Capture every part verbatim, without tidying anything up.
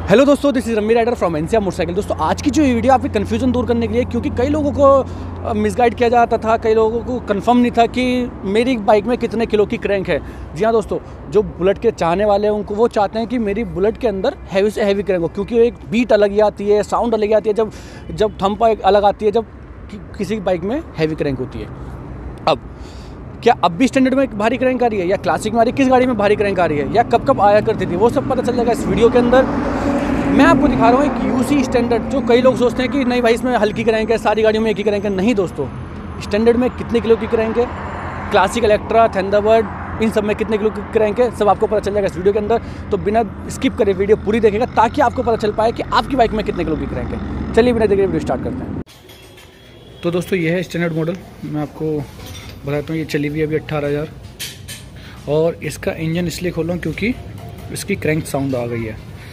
Hello दोस्तों, this is Rami rider from Enfield motorcycle. दोस्तों आज की जो ये वीडियो आपकी कन्फ्यूजन दूर करने के लिए, क्योंकि कई लोगों को मिसगाइड किया जाता था, कई लोगों को कंफर्म नहीं था कि मेरी बाइक में कितने किलो की क्रैंक है। जी हाँ दोस्तों, जो बुलेट के चाहने वाले हैं उनको वो चाहते हैं कि मेरी बुलेट के अंदर हैवी से हैवी क्रैंक हो, क्योंकि एक बीट अलग ही आती है, साउंड अलग आती है, जब जब थंप अलग आती है, जब कि, किसी बाइक में हैवी क्रैंक होती है। अब क्या अब भी स्टैंडर्ड में भारी क्रैंक आ रही है, या क्लासिक में आ रही है, किस गाड़ी में भारी क्रैंक आ रही है, या कब कब आया करती थी, वो सब पता चल जाएगा इस वीडियो के अंदर। मैं आपको दिखा रहा हूँ एक यूसी स्टैंडर्ड। जो कई लोग सोचते हैं कि नहीं भाई इसमें हल्की क्रैंक है, सारी गाड़ियों में एक ही क्रैंक है। नहीं दोस्तों, स्टैंडर्ड में कितने किलो की क्रैंक है, क्लासिक, इलेक्ट्रा, थंडरबर्ड, इन सब में कितने किलो की क्रैंक है, सब आपको पता चल जाएगा इस वीडियो के अंदर। तो बिना स्किप करे वीडियो पूरी देखेगा ताकि आपको पता चल पाए कि आपकी बाइक में कितने किलो की क्रैंक है। चलिए बिना देखे वीडियो स्टार्ट करते हैं। तो दोस्तों ये है स्टैंडर्ड मॉडल। मैं आपको बताता हूँ, ये चली हुई अभी अट्ठारह हज़ार, और इसका इंजन इसलिए खोल रहा हूँ क्योंकि इसकी क्रैंक साउंड आ गई है।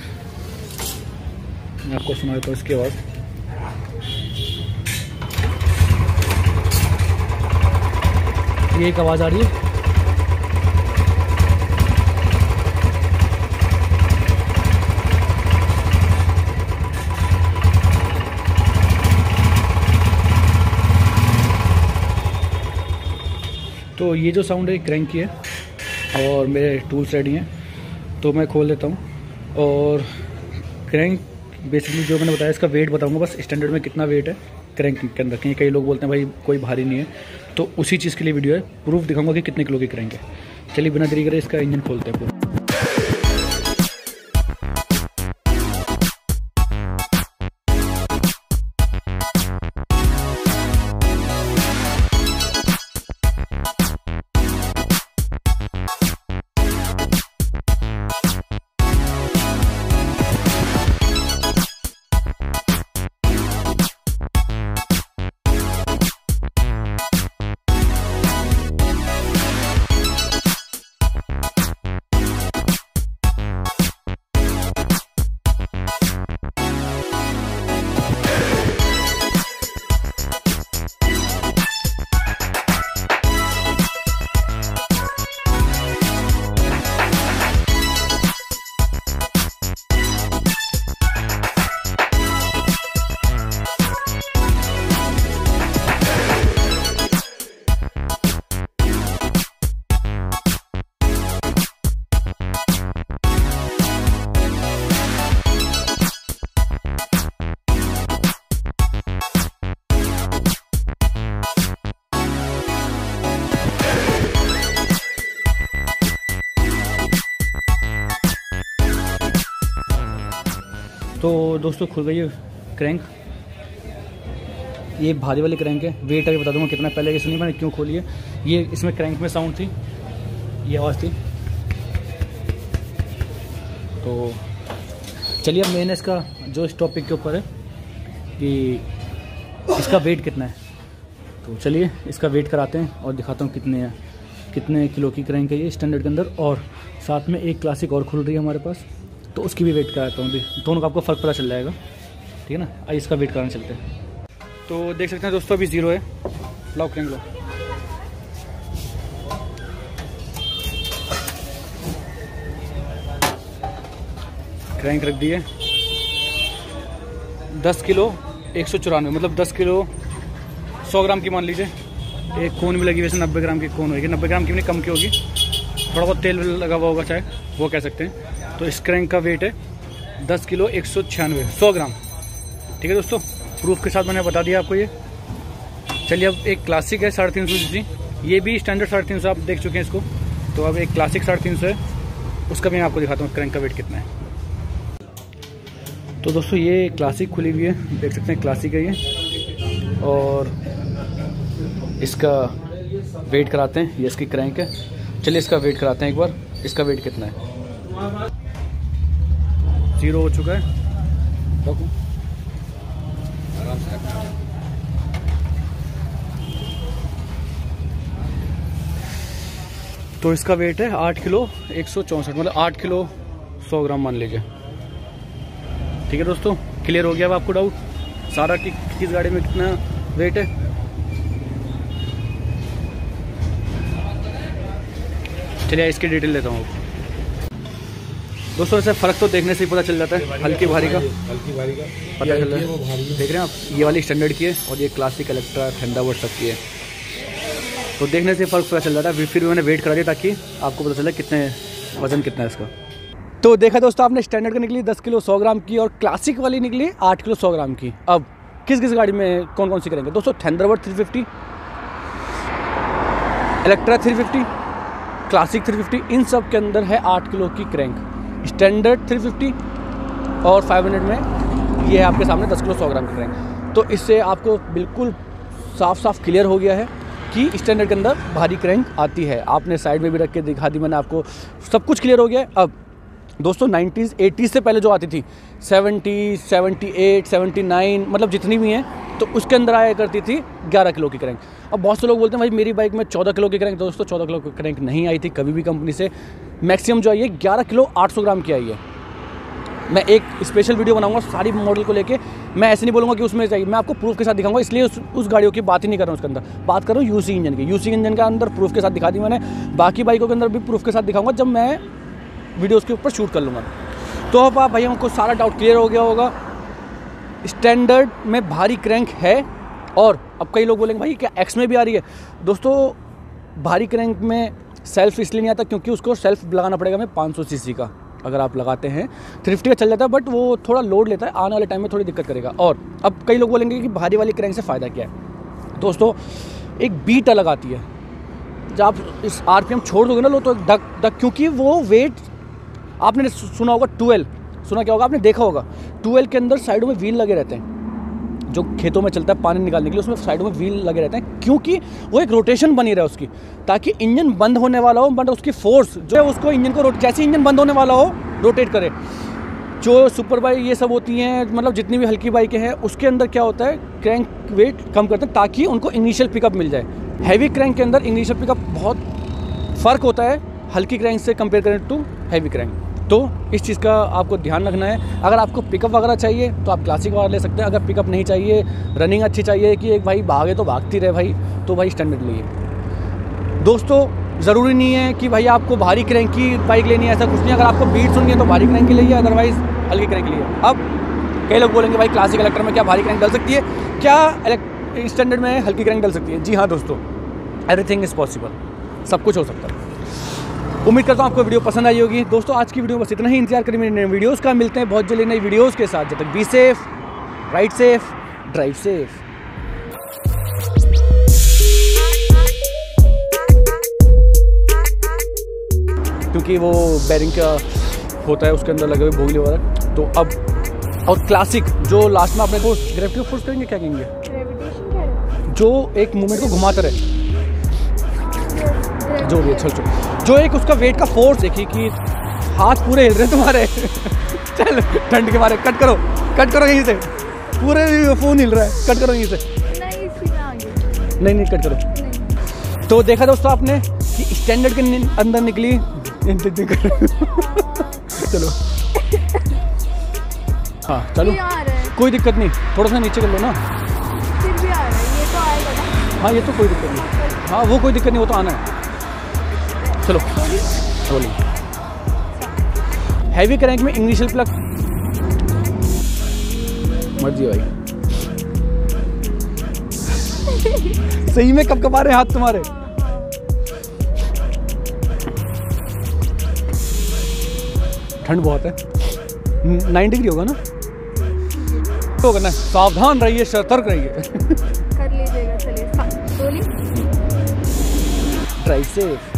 मैं आपको सुना देता हूँ इसकी आवाज़। ये एक आवाज़ आ रही है, तो ये जो साउंड है क्रैंक की है, और मेरे टूल्स रेडी हैं तो मैं खोल देता हूँ। और क्रैंक बेसिकली जो मैंने बताया, इसका वेट बताऊंगा बस, स्टैंडर्ड में कितना वेट है क्रैंक के अंदर। कहीं कई लोग बोलते हैं भाई कोई भारी नहीं है, तो उसी चीज़ के लिए वीडियो है, प्रूफ दिखाऊंगा कि कितने किलो की क्रैंक है। चलिए बिना देरी करे इसका इंजन खोलते हैं पूरा। तो दोस्तों खुल गई है क्रैंक। ये भारी वाली क्रैंक है, वेट अभी बता दूंगा कितना। पहले ये सुनिए मैंने क्यों खोली है। ये इसमें क्रैंक में साउंड थी, ये आवाज़ थी। तो चलिए अब मेन इसका जो इस टॉपिक के ऊपर है कि इसका वेट कितना है, तो चलिए इसका वेट कराते हैं और दिखाता हूँ कितने है कितने किलो की क्रैंक है ये स्टैंडर्ड के अंदर। और साथ में एक क्लासिक और खुल रही है हमारे पास, तो उसकी भी वेट कराता हूँ। अभी दोनों का आपको फ़र्क पता चल जाएगा, ठीक है ना। आइए इसका वेट कराने चलते हैं। तो देख सकते हैं दोस्तों अभी ज़ीरो है। लाओ क्रैंक लो। क्रैंक रख दी है दस किलो एक सौ चौरानवे, मतलब दस किलो सौ ग्राम की मान लीजिए। एक कोन भी लगी, वैसे नब्बे ग्राम की कोन होगी, नब्बे ग्राम की नहीं कम की होगी, थोड़ा बहुत तेल लगा हुआ होगा चाहे, वो कह सकते हैं। तो इस क्रैंक का वेट है दस किलो एक सौ छियानवे सौ ग्राम, ठीक है दोस्तों। प्रूफ के साथ मैंने बता दिया आपको ये। चलिए अब एक क्लासिक है साढ़े तीन सौ सी सी, ये भी स्टैंडर्ड साढ़े तीन सौ आप देख चुके हैं इसको। तो अब एक क्लासिक साढ़े तीन सौ है, उसका भी मैं आपको दिखाता हूँ क्रैंक का वेट कितना है। तो दोस्तों ये क्लासिक खुली हुई है, देख सकते हैं क्लासिक है ये, और इसका वेट कराते हैं। ये इसकी क्रैंक है। चलिए इसका वेट कराते हैं एक बार, इसका वेट कितना है। जीरो हो चुका है, आराम से रखना। तो इसका वेट है आठ किलो एक सौ चौंसठ, मतलब आठ किलो सौ ग्राम मान लीजिए, ठीक है दोस्तों। क्लियर हो गया अब आपको डाउट सारा कि किस गाड़ी में कितना वेट है। चलिए इसकी डिटेल लेता हूँ। दोस्तों ऐसे फ़र्क तो देखने से ही पता चल जाता है, हल्की भारी का हल्की भारी का पता चल रहा है। देख रहे हैं आप, ये वाली स्टैंडर्ड की है और ये क्लासिक इलेक्ट्रा थंडरबर्ड सब की है, तो देखने से फ़र्क पता चल जाता है। फिर भी मैंने वेट करा दिया ताकि आपको पता चले कितने वजन कितना है इसका। तो देखा दोस्तों आपने, स्टैंडर्ड की निकली दस किलो सौ ग्राम की और क्लासिक वाली निकली आठ किलो सौ ग्राम की। अब किस किस गाड़ी में कौन कौन सी करेंगे दोस्तों? Thunderbird three fifty, Electra three fifty, classic three fifty, इन सब के अंदर है आठ किलो की क्रैंक। स्टैंडर्ड थ्री फिफ्टी और फाइव हंड्रेड में ये है आपके सामने दस किलो सौ ग्राम की क्रैंक। तो इससे आपको बिल्कुल साफ साफ क्लियर हो गया है कि स्टैंडर्ड के अंदर भारी क्रैंक आती है। आपने साइड में भी रख के दिखा दी मैंने आपको, सब कुछ क्लियर हो गया है। अब दोस्तों नाइन्टीज़ एटीज़ से पहले जो आती थी seventy, seventy eight, seventy nine, मतलब जितनी भी हैं, तो उसके अंदर आया करती थी ग्यारह किलो की क्रैंक। अब बहुत से लोग बोलते हैं भाई मेरी बाइक में चौदह किलो की क्रैंक। दोस्तों चौदह किलो की क्रैंक नहीं आई थी कभी भी कंपनी से, मैक्सिमम जो आई है ग्यारह किलो आठ सौ ग्राम की आई है। मैं एक स्पेशल वीडियो बनाऊंगा सारी मॉडल को लेके, मैं ऐसे नहीं बोलूँगा कि उसमें चाहिए, मैं आपको प्रूफ के साथ दिखाऊंगा, इसलिए उस, उस गाड़ियों की बात ही नहीं कर रहा हूँ उसके अंदर, बात कर रहा हूँ यूसी इंजन की। यूसी इंजन के अंदर प्रूफ के साथ दिखा दी मैंने, बाकी बाइकों के अंदर भी प्रूफ के साथ दिखाऊंगा जब मैं वीडियो उसके ऊपर शूट कर लूँगा। तो अब आप भैया को सारा डाउट क्लियर हो गया होगा, स्टैंडर्ड में भारी क्रैंक है। और अब कई लोग बोलेंगे भाई क्या एक्स में भी आ रही है? दोस्तों भारी क्रैंक में सेल्फ इसलिए नहीं आता क्योंकि उसको सेल्फ लगाना पड़ेगा हमें पाँच सौ सीसी का, अगर आप लगाते हैं थ्री फिफ्टी का चल जाता है, बट वो थोड़ा लोड लेता है, आने वाले टाइम में थोड़ी दिक्कत करेगा। और अब कई लोग बोलेंगे कि भारी वाली क्रैंक से फ़ायदा क्या है? दोस्तों एक बीट अलग आती है, जब आप इस आरपीएम छोड़ दोगे ना लो तो धक धक, क्योंकि वो वेट आपने सुना होगा ट्वेल्व, सुना क्या होगा आपने देखा होगा, ट्वेल्व के अंदर साइडों में व्हील लगे रहते हैं, जो खेतों में चलता है पानी निकालने के लिए, उसमें साइडों में व्हील लगे रहते हैं, क्योंकि वो एक रोटेशन बनी रहे उसकी, ताकि इंजन बंद होने वाला हो बट उसकी फोर्स जो है उसको इंजन को, जैसे इंजन बंद होने वाला हो रोटेट करे। जो सुपर बाइक ये सब होती हैं, मतलब जितनी भी हल्की बाइकें हैं, उसके अंदर क्या होता है क्रैंक वेट कम करते हैं ताकि उनको इनिशियल पिकअप मिल जाए। हैवी क्रैंक के अंदर इनिशियल पिकअप बहुत फ़र्क होता है हल्की क्रैंक से कंपेयर करें टू हैवी क्रैंक। तो इस चीज़ का आपको ध्यान रखना है। अगर आपको पिकअप वगैरह चाहिए तो आप क्लासिक वाला ले सकते हैं, अगर पिकअप नहीं चाहिए, रनिंग अच्छी चाहिए कि एक भाई भागे तो भागती रहे भाई, तो भाई स्टैंडर्ड लिए। दोस्तों ज़रूरी नहीं है कि भाई आपको भारी क्रैंक की बाइक लेनी है, ऐसा कुछ नहीं। अगर आपको बीट सुननी है तो भारी क्रैंक की लिए, अदरवाइज़ हल्की क्रैंक के लिए। अब कई लोग बोलेंगे भाई क्लासिक इलेक्ट्रा में क्या भारी क्रैंक डल सकती है, क्या स्टैंडर्ड में हल्की क्रैंक डल सकती है? जी हाँ दोस्तों, एवरीथिंग इज़ पॉसिबल, सब कुछ हो सकता है। उम्मीद करता हूँ आपको वीडियो पसंद आई होगी। दोस्तों आज की वीडियो बस इतना ही, इंतजार करिए मेरे नए वीडियोज़ का। मिलते हैं बहुत जल्दी नई वीडियोज़ के साथ। जब तक be safe, ride safe, drive safe. क्योंकि वो बेरिंग का होता है उसके अंदर लगे हुए भोगले वगैरह। तो अब और क्लासिक जो लास्ट में आपने को ग्रेविटी फोर्स करेंगे, क्या कहेंगे, जो एक मूवमेंट को घुमाता रहे, जो भी चल चल जो एक उसका वेट का फोर्स देखिए कि हाथ पूरे हिल रहे तुम्हारे चल ठंड के मारे कट करो कट करो यहीं से, पूरे फोन हिल रहा है, कट करो यहीं से। नहीं नहीं नहीं कट करो नहीं। तो देखा दोस्तों आपने कि स्टैंडर्ड के अंदर निकली चलो हाँ चलो कोई दिक्कत नहीं, थोड़ा सा नीचे कर लो ना। फिर भी आ रहा है, ये तो आएगा ना। हाँ ये तो कोई दिक्कत नहीं, हाँ वो कोई दिक्कत नहीं, वो तो आना है। चलो रोलिंग। हैवी क्रैंक में इनिशियल प्लग मर्जी भाई सही में कब कब आ रहे हाथ तुम्हारे। ठंड बहुत है, नाइन डिग्री होगा ना, तो करना सावधान रहिए, सतर्क रहिए। कर लीजिएगा, चलिए रोलिंग, ड्राइव सेफ।